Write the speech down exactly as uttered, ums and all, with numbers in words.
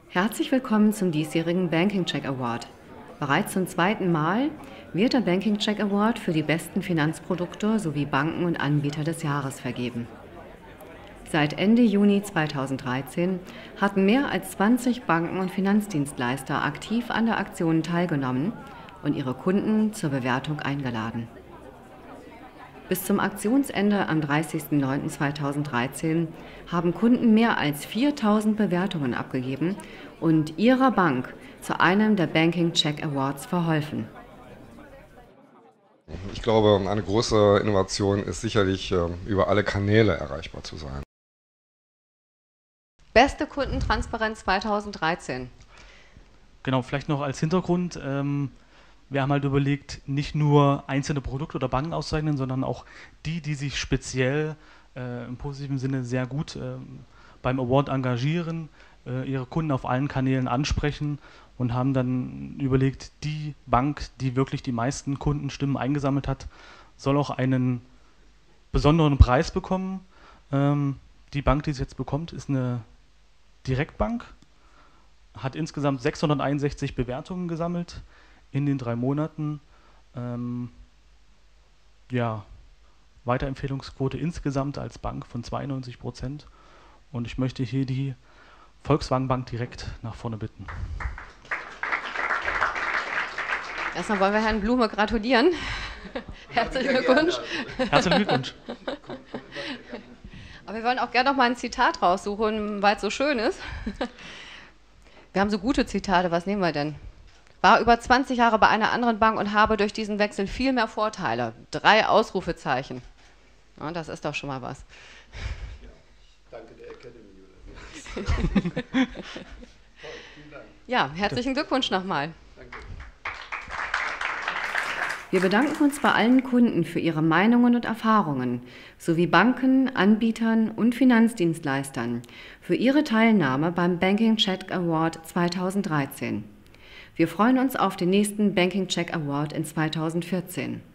Herzlich willkommen zum diesjährigen Banking Check Award. Bereits zum zweiten Mal wird der Banking Check Award für die besten Finanzprodukte sowie Banken und Anbieter des Jahres vergeben. Seit Ende Juni zweitausenddreizehn hatten mehr als zwanzig Banken und Finanzdienstleister aktiv an der Aktion teilgenommen und ihre Kunden zur Bewertung eingeladen. Bis zum Aktionsende am dreißigsten neunten zweitausenddreizehn haben Kunden mehr als viertausend Bewertungen abgegeben und ihrer Bank zu einem der Banking Check Awards verholfen. Ich glaube, eine große Innovation ist sicherlich, über alle Kanäle erreichbar zu sein. Beste Kundentransparenz zweitausenddreizehn. Genau, vielleicht noch als Hintergrund. Ähm, wir haben halt überlegt, nicht nur einzelne Produkte oder Banken auszuzeichnen, sondern auch die, die sich speziell äh, im positiven Sinne sehr gut äh, beim Award engagieren, äh, ihre Kunden auf allen Kanälen ansprechen und haben dann überlegt, die Bank, die wirklich die meisten Kundenstimmen eingesammelt hat, soll auch einen besonderen Preis bekommen. Ähm, die Bank, die es jetzt bekommt, ist eine Direktbank, hat insgesamt sechshunderteinundsechzig Bewertungen gesammelt in den drei Monaten. Ähm, ja, Weiterempfehlungsquote insgesamt als Bank von zweiundneunzig Prozent. Und ich möchte hier die Volkswagen Bank direkt nach vorne bitten. Erstmal wollen wir Herrn Blume gratulieren. Herzlichen Glückwunsch. Herzlichen Glückwunsch. Aber wir wollen auch gerne noch mal ein Zitat raussuchen, weil es so schön ist. Wir haben so gute Zitate, was nehmen wir denn? War über zwanzig Jahre bei einer anderen Bank und habe durch diesen Wechsel viel mehr Vorteile. Drei Ausrufezeichen. Ja, das ist doch schon mal was. Ja, danke der Academy. Ja, herzlichen Glückwunsch nochmal. Danke. Wir bedanken uns bei allen Kunden für ihre Meinungen und Erfahrungen, sowie Banken, Anbietern und Finanzdienstleistern für ihre Teilnahme beim Banking Check Award zweitausenddreizehn. Wir freuen uns auf den nächsten Banking Check Award in zweitausendvierzehn.